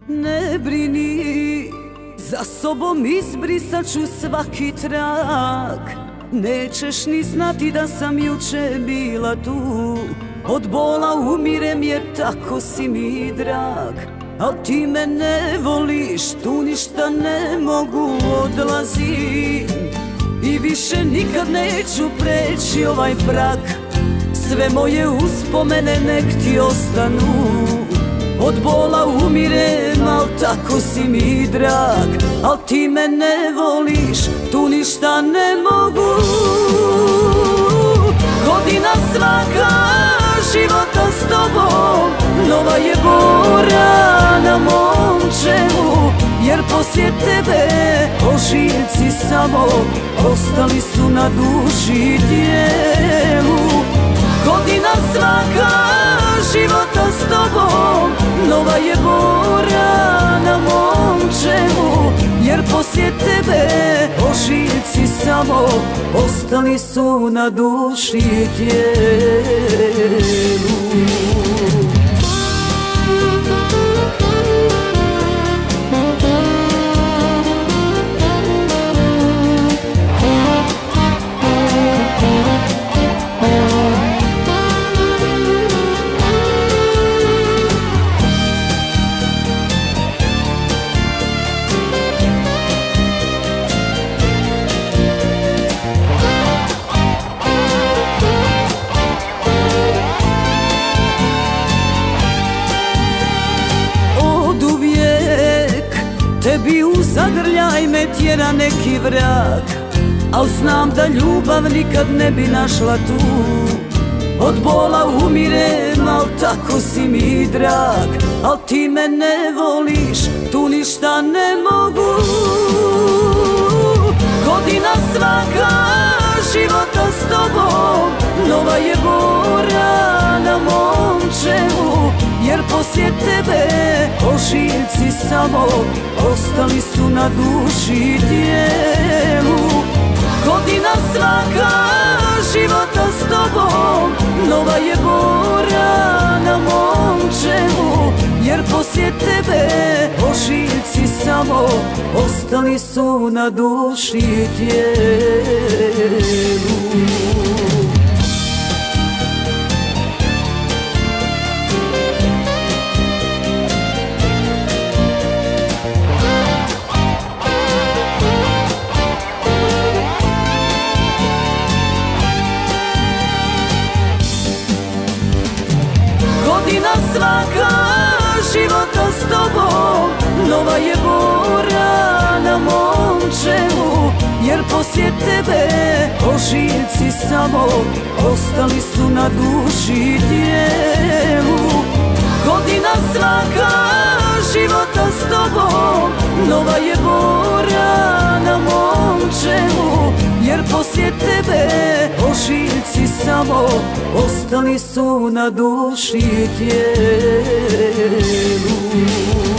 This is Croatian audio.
Ne brini, za sobom izbrisat ću svaki trag. Nećeš ni znati da sam juče bila tu. Od bola umirem jer tako si mi drag. Al ti me ne voliš, tu ništa ne mogu, odlazim. I više nikad neću preći ovaj prag. Sve moje uspomene nek ti ostanu. Od bola umirem, al tako si mi drag. Al ti me ne voliš, tu ništa ne mogu. Godina svaka života s tobom nova je bora na mom čelu. Jer poslije tebe ožiljci samo ostali su na duši i tijelu. Godina svaka života s tobom nova je bora na mom čelu. Jer poslije tebe ožiljci samo ostali su na duši i tijelu. Tebi u zagrljaj me tjera neki vrag, al znam da ljubav nikad ne bi našla tu. Od bola umirem, al tako si mi drag. Al ti me ne voliš, tu ništa ne mogu. Godina svaka života s tobom nova je bora na mom čelu. Jer poslije tebe ožiljci samo ostali su na duši i tijelu. Godina svaka života s tobom nova je bora na mom čelu. Jer poslije tebe ožiljci samo ostali su na duši i tijelu. Godina svaka života s tobom nova je bora na mom čelu. Jer poslije tebe ožiljci samo ostali su na duši i tijelu. Godina svaka života s tobom nova je bora na mom čelu. Jer poslije tebe ožiljci samo ostali su na duši i tijelu.